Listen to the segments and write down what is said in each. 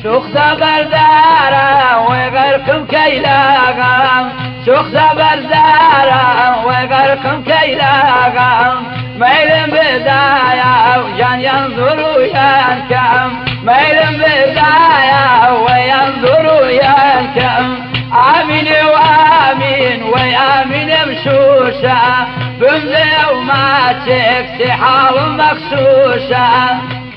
شوخ بردارا وغرقم كيلاغام شوخ بردارا وغرقم كيلاغام ميل بدايا وجان ينظر وينكم ميل بدايا وينظر وينكم آمين وآمين وآمين مشوشة بمذي وما تكسي حال مخشوشة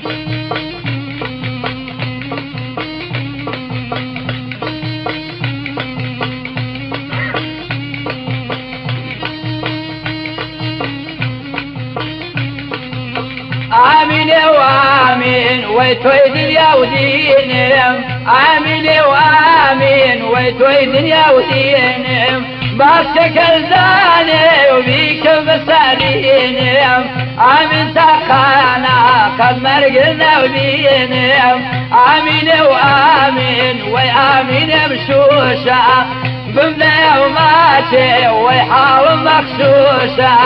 آمين وآمين ويتوي دنيا ودينهم آمين وآمين ويتوي دنيا ودينهم باسك الزاني وبيك مسالينهم آمين ساقانا قد مرقنا ودينهم آمين وآمين وآمين مشوشة بمنا وماشي ويحاول مخشوشة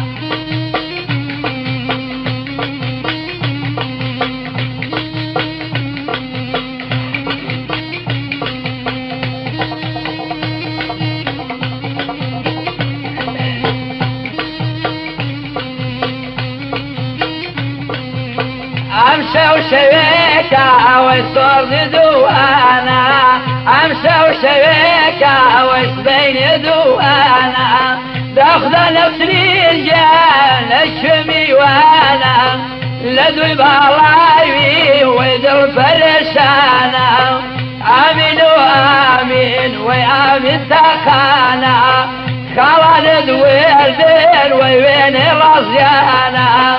أمشى وشبيكة ويصور دوانا أمشى وشبيكة ويسبين دوانا تاخذ نفس رجال الشمي وانا لدوي بالايوي ويدر فرشانا آمين وآمين وآمين ساخانا خالد ويردين وين رزيانا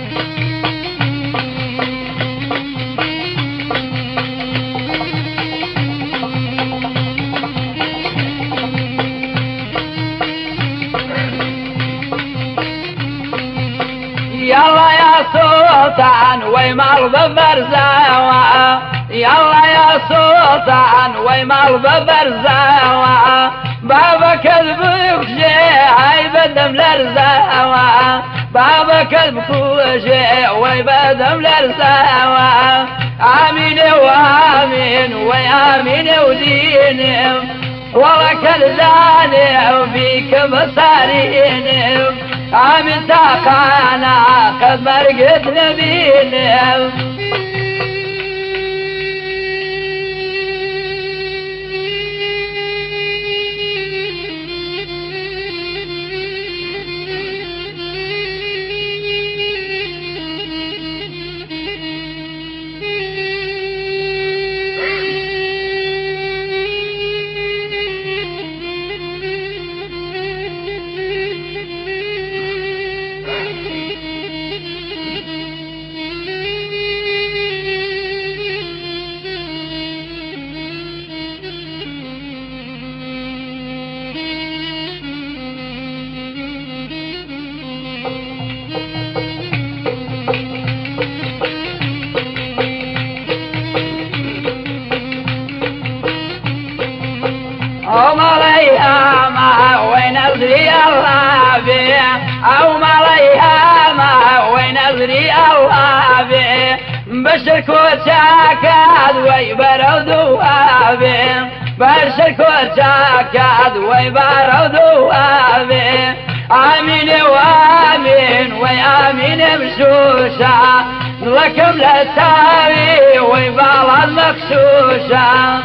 يلا يا سلطان ويمرض برزاوة يلا يا سلطان ويمرض برزاوة بابك البكشي هيبدم لرزاوة بابك البكشي ويبدم لرزاوة آمين وآمين وآمين ودينهم ولك الزاني وفيك مصارينهم آمين ساقانا قد مرقت نبينهم أو ماليها ما وين أدري الله بي أو ماليها ما وين أدري الله بي بشرك وشاكاد ويبرد وابي بشرك وشاكاد ويبرد وابي آمين وآمين وآمين مشوشة لكم للتاري ويبال المخشوشة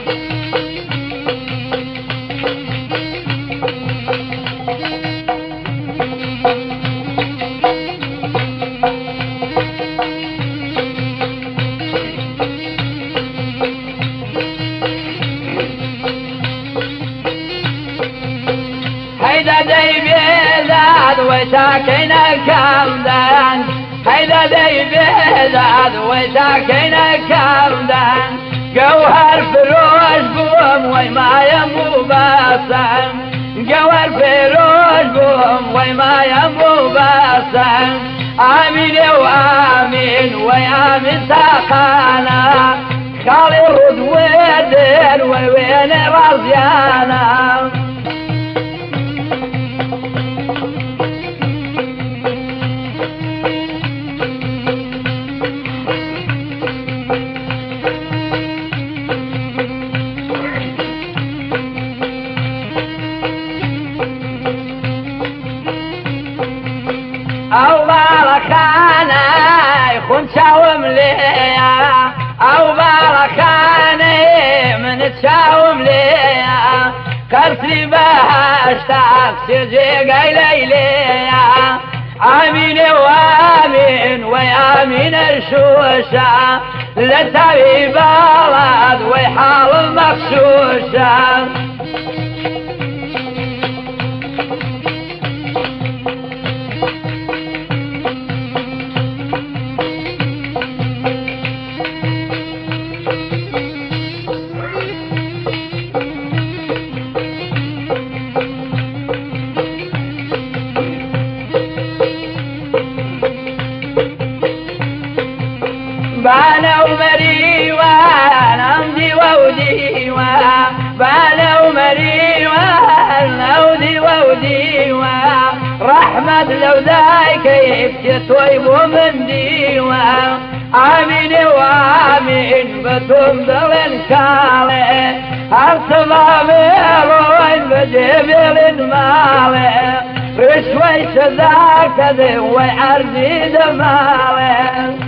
هيدا دي بيزاد وساكن الكمدان هيدا دي بيزاد وساكن الكمدان جوهر فروش بوم وما يمو باسم جوهر فروش بوم وما يمو باسم آمين وآمين وآمين ساقانا خالي رد ودين وين رزيانا داوم ليا كرسي باشتاق سيجي قيليليا آمين وآمين وآمين الشوشة لتبي بلد وحال مخشوشة بانا ومري وانا امضي وودي بانا ومري وانا امضي وودي رحمة لو ذاك كيف طيب ومن ديوا آمين وآمين بتمضل انشالي ارسل وين بجيب المالي رشوي شذاك ذي وعرضي دمالي